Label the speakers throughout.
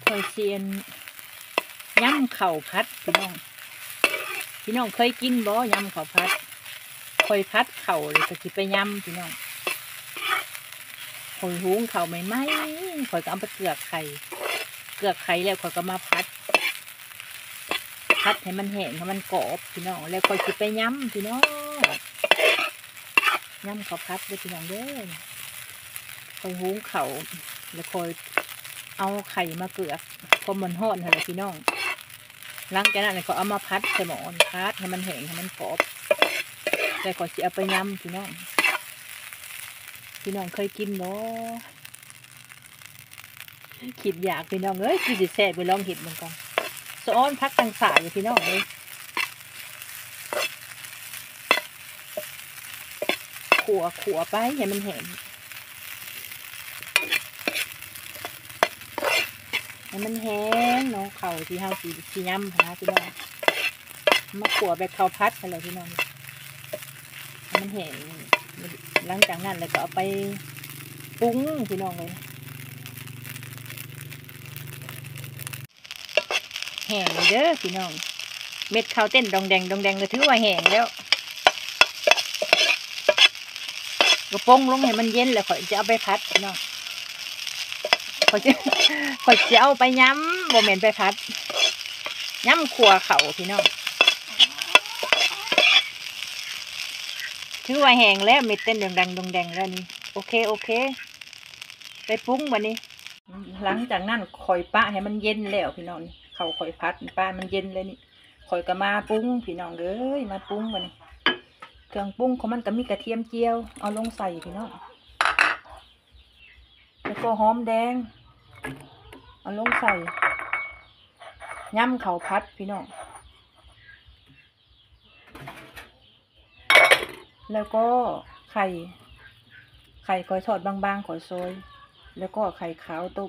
Speaker 1: คอยเซียนย่ำข้าวพัดพี่น้องเคยกินบ่ย่ำข้าวพัดคอยพัดเข่าเลยก็สิไปย่ำพี่น้องคอยหุงเข่าไม่ไหมคอยก็เอาไปเกลือกไข่แล้วคอยก็มาพัดให้มันแห้งให้มันกรอบพี่น้องแล้วคอยสิไปย่ำพี่น้องย่ำข้าวพัดเลยพี่น้องเด้อคอยหุงเข่าแล้วคอยเอาไข่มาเกลือกพอมันห่อนอะไรพี่น้องหลังจากนั้นก็เอามาพัดใส่หม้อพัดให้มันแห้งให้มันกรอบแต่ก่อนจะเอาไปยำพี่น้องเคยกินบ่คิดอยากพี่น้องเอ้ยคือสิแซ่บไปลองเห็ดเหมือนกันสะอ้อนพักต่างสายพี่น้องเลยขัวไปให้มันแห้งมันแห้งเนาะเข่าที่ห้าสีย่ำนะพี่น้องมาขัวแบบข้าวพัดอะไรพี่น้องมันแห้งหลังจากนั้นแล้วก็เอาไปปรุงพี่น้องเลยแห้งเลยเด้อพี่น้องเม็ดข้าวเต้นดองแดงก็ถือว่าแห้งแล้วก็ปรุงลงให้มันเย็นแล้วค่อยจะเอาไปพัดพี่น้องข่อยจะเอาไปย้ำบ่แม่นไปพัดย้ำขัวเข่าพี่น้องถือว่าแห้งแล้วเม็ดเต้นดองแดงแล้วนี่โอเคไปปรุงวันนี้หลังจากนั้นข่อยปะให้มันเย็นแล้วพี่น้องเข่าข่อยพัดปะมันเย็นเลยนี่ข่อยก็มาปรุงพี่น้องเลยมาปรุงวันนี้เครื่องปรุงของมันก็มีกระเทียมเจียวเอาลงใส่พี่น้องแล้วก็หอมแดงเอาลงใส่ย่ำข้าวพัดพี่น้องแล้วก็ไข่ก่อยทอดบางๆก่อยซอยแล้วก็ไข่ขาวต้ม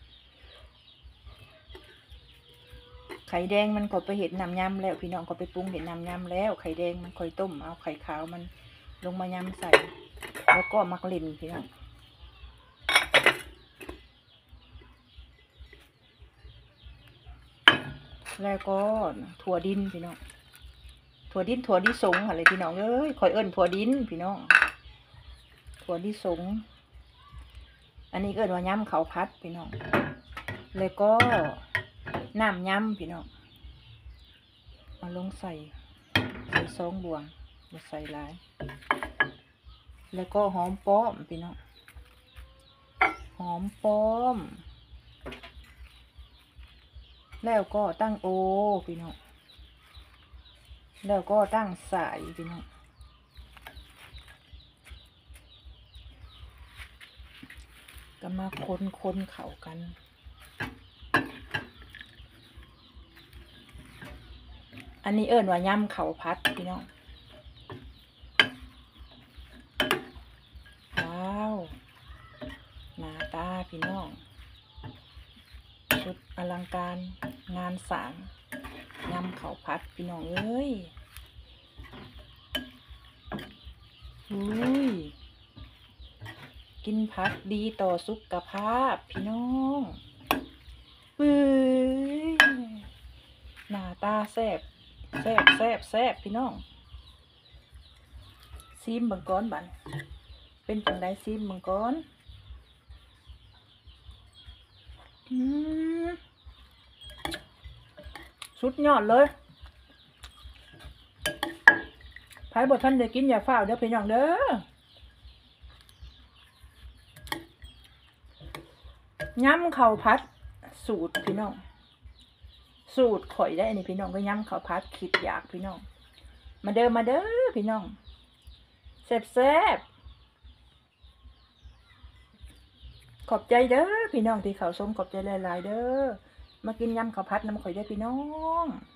Speaker 1: ไข่แดงมันก็ไปเห็ดน้ำยำแล้วพี่น้องก็ไปปรุงเห็ดน้ำยำแล้วไข่แดงมันค่อยต้มเอาไข่ขาวมันลงมายำใส่แล้วก็มักลิ่นพี่น้องแล้วก็ถั่วดินพี่น้องถั่วดิสงอะไรพี่น้องเอ้ยคอยเอิ้นถั่วดินพี่น้องถั่วดิสงอันนี้เอิ้นว่าย่ำข้าวพัดพี่น้องแล้วก็น้ำย่ำพี่น้องเอาลงใส่ซองบวงมาใส่หลายแล้วก็หอมป้อมพี่น้องหอมป้อมแล้วก็ตั้งโอพี่น้องแล้วก็ตั้งสายพี่น้องก็มาคนเข้ากันอันนี้เอิ้นว่าย่ำข้าวพัดพี่น้องว้าวหน้าตาพี่น้องชุดอลังการงานสร้างย่ำข้าวพัดพี่น้องเอ้ยกินผักดีต่อสุขภาพพี่น้องหน้าตาแซ่บพี่น้องซีมบังก้อนบันเป็นจังไดซีมบังก้อนสุดยอดเลยไผ่บดท่านได้กินอย่าเฝ้าเด้อพี่น้องเด้อย่ำข้าวพัดสูตรพี่น้องสูตรข่อยได้อันนี้พี่น้องก็ย่ำข้าวพัดคิดอยากพี่น้องมาเด้อพี่น้องแซ่บขอบใจเด้อพี่น้องที่เขาชมขอบใจหลายๆเด้อมากินยำข้าวพัดน้ำข่อยได้พี่น้อง